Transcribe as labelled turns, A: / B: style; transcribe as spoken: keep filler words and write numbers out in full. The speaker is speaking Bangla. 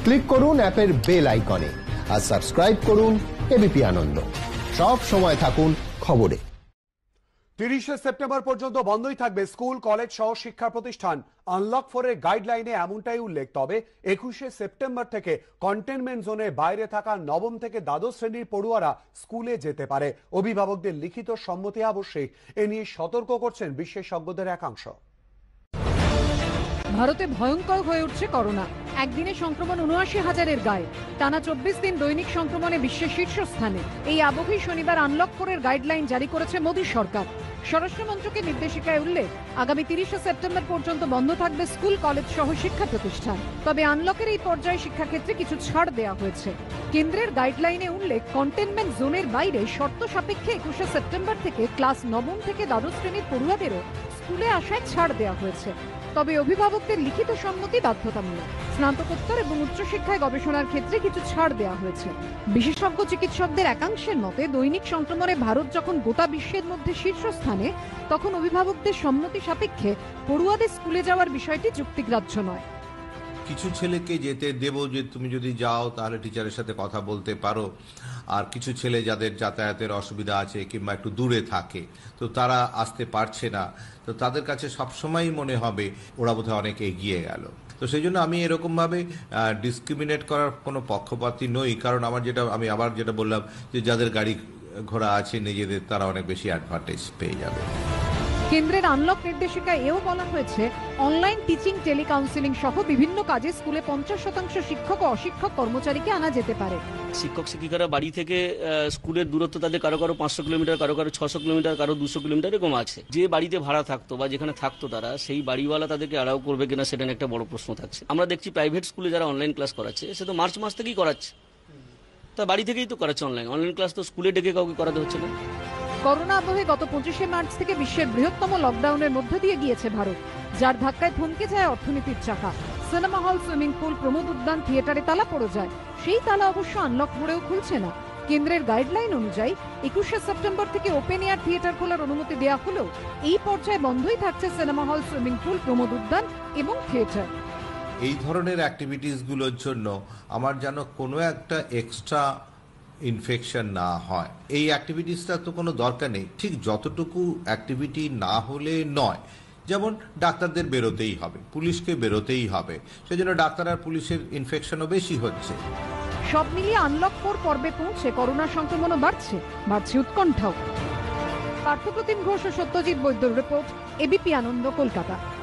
A: ক্লিক করুন অ্যাপের বেল আইকনে আর সাবস্ক্রাইব করুন এবিপি আনন্দ। সব সময় থাকুন খবরে।
B: তিরিশে সেপ্টেম্বর পর্যন্ত বন্ধই থাকবে স্কুল, কলেজ সহ শিক্ষা প্রতিষ্ঠান। আনলক ফোরের গাইডলাইনে এমনটাই উল্লেখ। তবে একুশে সেপ্টেম্বর থেকে কন্টেনমেন্ট জোনের বাইরে থাকা নবম থেকে দ্বাদশ শ্রেণীর পড়ুয়ারা স্কুলে যেতে পারে। অভিভাবকদের লিখিত সম্মতি আবশ্যক, এ নিয়ে সতর্ক করছেন বিশেষজ্ঞদের একাংশ।
C: ভারতে ভয়ঙ্কর হয়ে উঠছে করোনা। একদিনে সংক্রমণ উনআশি হাজারের গায়ে, টানা চব্বিশ দিন দৈনিক সংক্রমণে বিশ্বের শীর্ষস্থানে। এই আবহেই শনিবার আনলক ফোরের গাইডলাইন জারি করেছে মোদী সরকার। স্বরাষ্ট্র মন্ত্রকের নির্দেশিকায় উল্লেখ, আগামী তিরিশে সেপ্টেম্বর পর্যন্ত বন্ধ থাকবে স্কুল, কলেজ সহ শিক্ষা প্রতিষ্ঠান। তবে আনলকের এই পর্যায়ে শিক্ষাক্ষেত্রে কিছু ছাড় দেওয়া হয়েছে। কেন্দ্রের গাইডলাইনে উল্লেখ, কন্টেনমেন্ট জোনের বাইরে শর্ত সাপেক্ষে একুশে সেপ্টেম্বর থেকে ক্লাস নবম থেকে দ্বাদশ শ্রেণীর পড়ুয়াদেরও স্কুলে আসায় ছাড় দেওয়া হয়েছে। তবে অভিভাবকদের লিখিত সম্মতি বাধ্যতামূলক। স্নাতকোত্তর এবং উচ্চশিক্ষায় গবেষণার ক্ষেত্রে কিছু ছাড় দেওয়া হয়েছে। বিশেষজ্ঞ চিকিৎসকদের একাংশের মতে, দৈনিক সংক্রমণে ভারত যখন গোটা বিশ্বের মধ্যে শীর্ষস্থানে, তখন অভিভাবকদের সম্মতি সাপেক্ষে পড়ুয়াদের স্কুলে যাওয়ার বিষয়টি যুক্তিগ্রাহ্য নয়।
D: কিছু ছেলেকে যেতে দেব, যে তুমি যদি যাও তাহলে টিচারের সাথে কথা বলতে পারো। আর কিছু ছেলে যাদের যাতায়াতের অসুবিধা আছে কিংবা একটু দূরে থাকে, তো তারা আসতে পারছে না, তো তাদের কাছে সবসময়ই মনে হবে ওরা বোধহয় অনেক এগিয়ে গেল। তো সেই জন্য আমি এরকমভাবে ডিসক্রিমিনেট করার কোনো পক্ষপাতী নই। কারণ আমার যেটা আমি আবার যেটা বললাম, যে যাদের গাড়ি ঘোড়া আছে নিজেদের, তারা অনেক বেশি অ্যাডভান্টেজ পেয়ে যাবে।
C: কেন্দ্রের আনলক নির্দেশিকায় এও বলা হয়েছে, অনলাইন টিচিং, টেলিকাউন্সিলিং সহ বিভিন্ন কাজে স্কুলে পঞ্চাশ শতাংশ শিক্ষক ও অশিক্ষক কর্মচারীকে আনা যেতে পারে।
E: শিক্ষক শিক্ষিকারা বাড়ি থেকে স্কুলের দূরত্ব তাদের কারো কারো পাঁচশো কিলোমিটার, কারো কারো ছশো কিলোমিটার, কারো দুশো কিলোমিটার এরকম আছে। যে বাড়িতে ভাড়া থাকতো বা যেখানে থাকতো তারা, সেই বাড়িওয়ালা তাদেরকে অ্যালাউ করবে কিনা সেটা একটা বড় প্রশ্ন থাকছে। আমরা দেখছি প্রাইভেট স্কুলে যারা অনলাইন ক্লাস করাচ্ছে, সে তো মার্চ মাস থেকেই করাচ্ছে, তা বাড়ি থেকেই তো করাচ্ছে অনলাইন। অনলাইন ক্লাস তো স্কুলে ডেকে কাউকে করাতে হচ্ছে না।
C: করোনা আবহে গত পঁচিশে মার্চ থেকে বিশ্বের বৃহত্তম লকডাউনের মধ্য দিয়ে গিয়েছে ভারত, যার ধাক্কায় থমকে যায় অর্থনীতির চাকা। Cinema hall, swimming pool, Pramod উদ্যান, থিয়েটারে তালা পড়ে যায়। সেই তালা অবশ্য আনলক মোড়েও খুলছে না। কেন্দ্রের গাইডলাইন অনুযায়ী একুশে সেপ্টেম্বর থেকে ওপেন এয়ার থিয়েটার খোলার অনুমতি দেওয়া হলেও এই পর্যায়ে বন্ধই থাকছে cinema hall, swimming pool, Pramod উদ্যান এবং থিয়েটার।
D: এই ধরনের অ্যাক্টিভিটিসগুলোর জন্য আমার যেন কোনো একটা এক্সট্রা ইনফেকশন না হয়, এই অ্যাক্টিভিটিসটা তো কোনো দরকার নেই। ঠিক যতটুকু অ্যাক্টিভিটি না হলে নয়, যেমন ডাক্তারদের বেরোতেই হবে, পুলিশকে বেরোতেই হবে, সেজন্য ডাক্তার আর পুলিশের ইনফেকশনও বেশি হচ্ছে।
C: সব মিলিয়ে আনলক ফোর পর্বে পৌঁছে করোনা সংক্রমণও বাড়ছে, বাড়ছে উৎকণ্ঠাও। পার্থপ্রতিম ঘোষ ও সত্যজিৎ বৈদ্যর রিপোর্ট, এবিপি আনন্দ, কলকাতা।